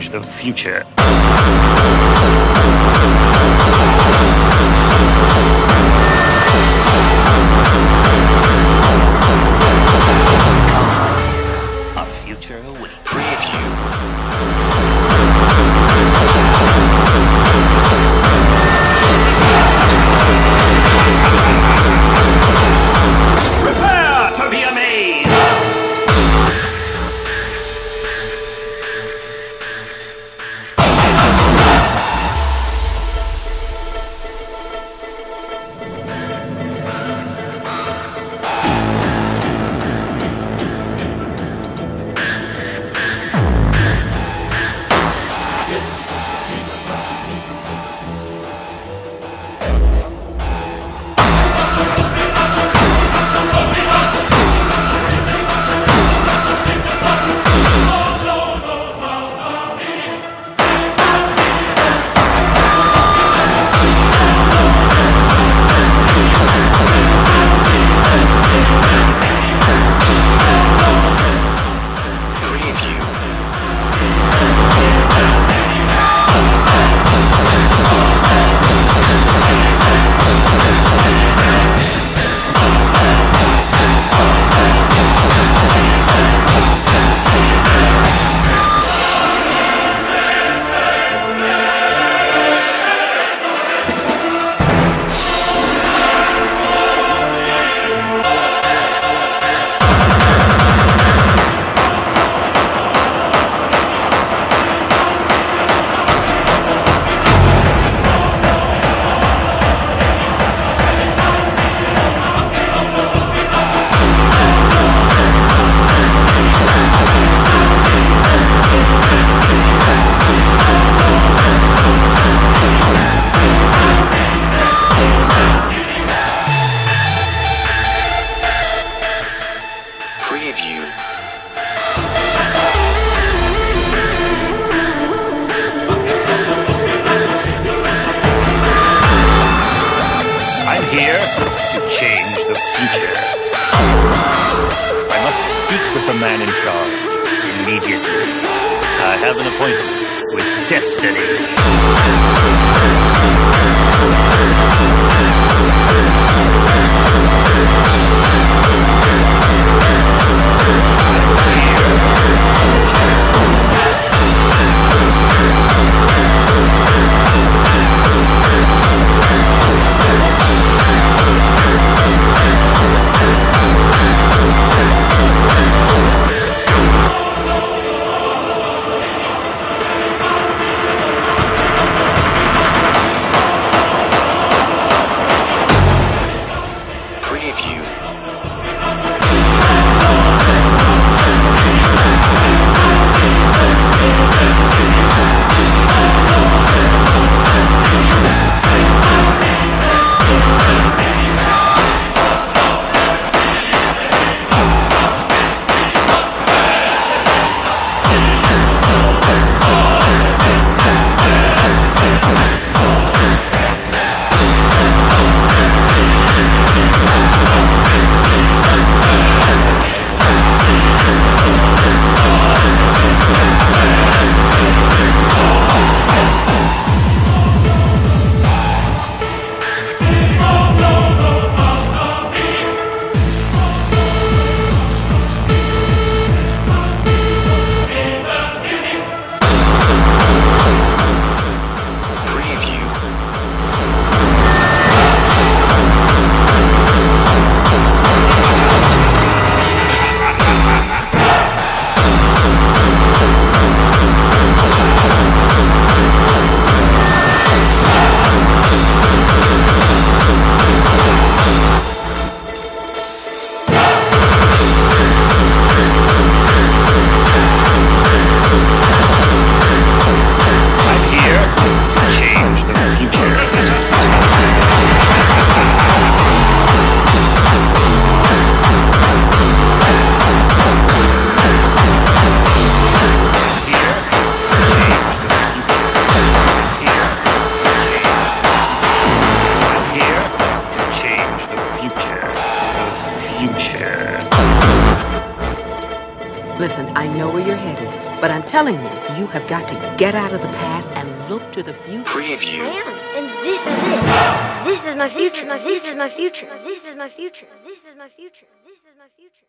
change the future. Our future awaits. Preview. Prepare to be amazed! Preview. I'm here to change the future. I must speak with the man in charge immediately. I have an appointment with destiny. Listen, I know where your head is, but I'm telling you, you have got to get out of the past and look to the future. Preview. I am, and this is it. This is my future. This is my future. This is my future. This is my future. This is my future.